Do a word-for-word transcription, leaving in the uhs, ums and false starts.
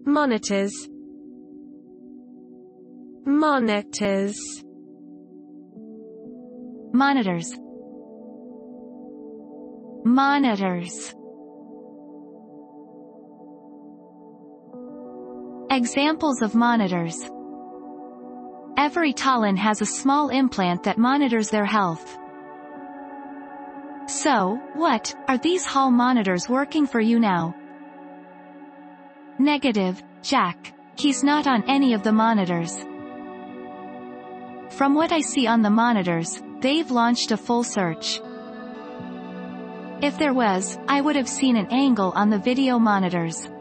monitors, monitors, monitors, monitors. Examples of monitors. Every Talon has a small implant that monitors their health. So, what, are these hall monitors working for you now? Negative, Jack. He's not on any of the monitors. From what I see on the monitors, they've launched a full search. If there was, I would have seen an angle on the video monitors.